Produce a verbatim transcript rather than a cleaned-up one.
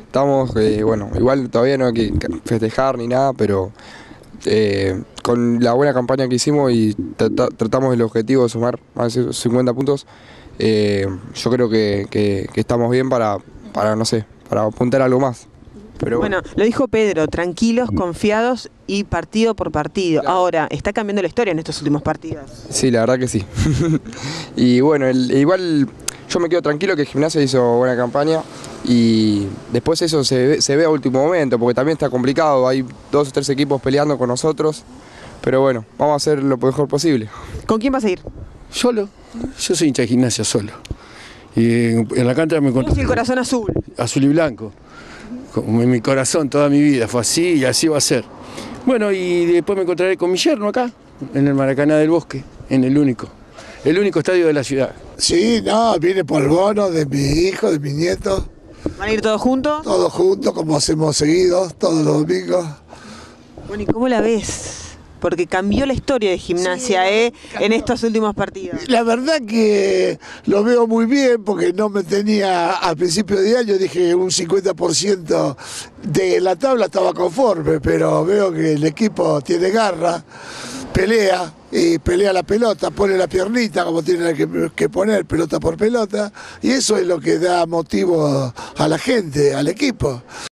Estamos, eh, bueno, igual todavía no hay que festejar ni nada, pero eh, con la buena campaña que hicimos y trata, tratamos el objetivo de sumar más de cincuenta puntos, eh, yo creo que, que, que estamos bien para, para, no sé, para apuntar a algo más. Pero bueno. bueno, lo dijo Pedro, tranquilos, confiados y partido por partido. Claro. Ahora, ¿está cambiando la historia en estos últimos partidos? Sí, la verdad que sí. Y bueno, el, igual yo me quedo tranquilo que Gimnasia hizo buena campaña y después eso se ve, se ve a último momento, porque también está complicado, hay dos o tres equipos peleando con nosotros, pero bueno, vamos a hacer lo mejor posible. ¿Con quién vas a ir? Solo, yo soy hincha de Gimnasia solo. Y en, en la cancha me encontré... ¿Tienes el corazón azul? Azul y blanco. Como en mi corazón toda mi vida fue así y así va a ser. Bueno, y después me encontraré con mi yerno acá, en el Maracaná del Bosque, en el único, el único estadio de la ciudad. Sí, no, viene por el bono de mi hijo, de mi nieto. ¿Van a ir todos juntos? Todos juntos, como hacemos seguido, todos los domingos. Bueno, ¿y cómo la ves? Porque cambió la historia de Gimnasia, sí, ¿eh? En estos últimos partidos. La verdad que lo veo muy bien, porque no me tenía, al principio de año dije un cincuenta por ciento de la tabla estaba conforme, pero veo que el equipo tiene garra, pelea, y pelea la pelota, pone la piernita como tiene que, que poner, pelota por pelota, y eso es lo que da motivo a la gente, al equipo.